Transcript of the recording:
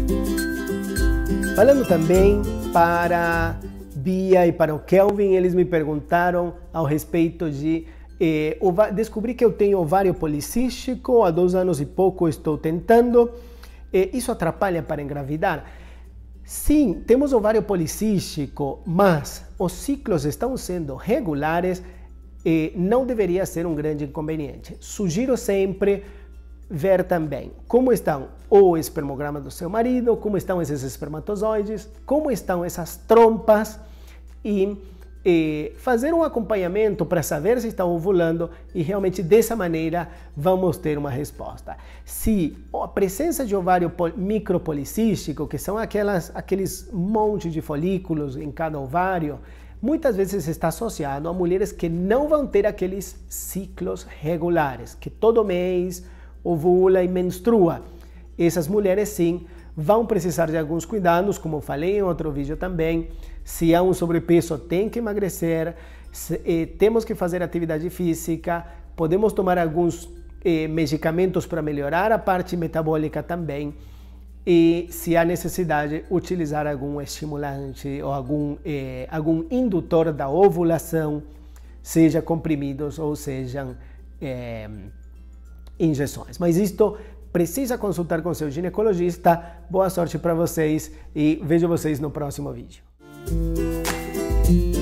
Falando também para Bia e para o Kelvin, eles me perguntaram ao respeito de descobri que eu tenho ovário policístico, há 2 anos e pouco estou tentando. Isso atrapalha para engravidar? Sim, temos ovário policístico, mas os ciclos estão sendo regulares e não deveria ser um grande inconveniente. Sugiro sempre ver também como estão o espermograma do seu marido, como estão esses espermatozoides, como estão essas trompas e fazer um acompanhamento para saber se está ovulando e realmente dessa maneira vamos ter uma resposta. Se a presença de ovário micropolicístico, que são aqueles monte de folículos em cada ovário, muitas vezes está associado a mulheres que não vão ter aqueles ciclos regulares, que todo mês ovula e menstrua. Essas mulheres sim vão precisar de alguns cuidados, como falei em outro vídeo também. Se há um sobrepeso, tem que emagrecer, temos que fazer atividade física, podemos tomar alguns medicamentos para melhorar a parte metabólica também. E se há necessidade, utilizar algum estimulante ou algum indutor da ovulação, seja comprimidos ou sejam injeções. Mas isto precisa consultar com seu ginecologista. Boa sorte para vocês e vejo vocês no próximo vídeo.